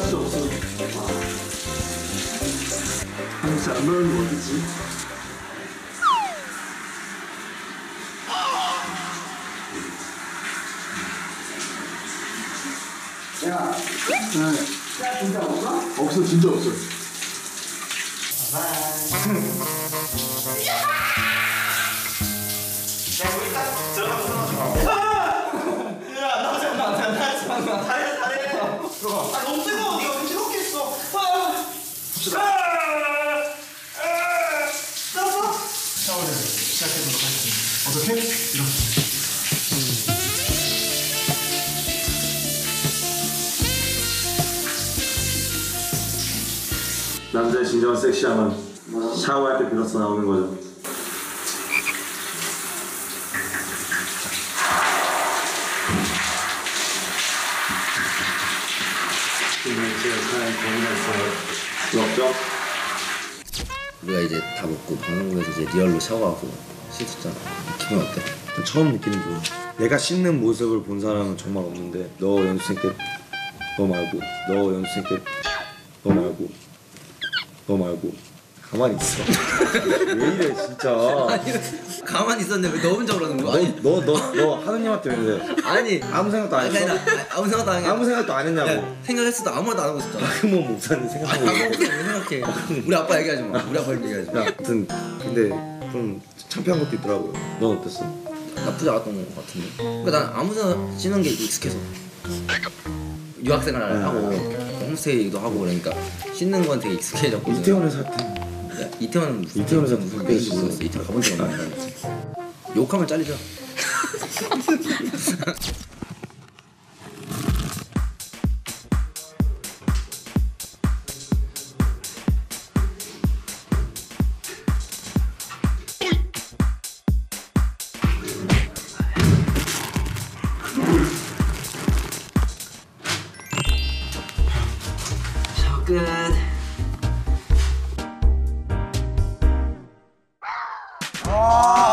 수 없어. 한국 사람은 어디지? 야, 야, 진짜 없어? 없어, 진짜 없어. 아 너무 뜨거워. 네가 왜 이렇게 했어? 샤워를 시작해보도록 하겠습니다. 어떻게? 이렇게. 남자의 진정한 섹시함은 샤워할 때 비로소 나오는 거죠. 부럽죠? 우리가 이제 다 먹고 방송국에서 이제 리얼로 샤워하고 씻었잖아. 기분 어때? 처음 느끼는 거. 내가 씻는 모습을 본 사람은 정말 없는데 너 연습생 때 너 말고 너 연습생 때 너 말고 너 말고 가만히 있어. 왜 이래 진짜. 아니 가만히 있었는데 왜 너 혼자 그러는 거야? 아니 너 하느님한테 왜 이래. 아니 아무 생각도 안 했어? 아무 생각도 안 해. 아무 생각도 안 했냐고. 야, 생각했어도 아무 말도 안 하고 있었잖아. 그뭐 목사님 생각하고. 왜 생각해? 우리 아빠 얘기하지 마. 우리 아빠 얘기하지 마. 아무튼 근데 좀 창피한 것도 있더라고요. 넌 어땠어? 나쁘지 않았던 것 같은데. 그러니까 난 아무나 씻는 게 익숙해서 유학생활을 하고 홈스테이도 하고 그러니까 씻는 건 되게 익숙해졌거든. 이태원에서 할 때. 야, 이태원은 이태원에서 무슨 그게 있었어. 이태원 가본 적 없는데. 욕하면 잘리죠. 끝. 아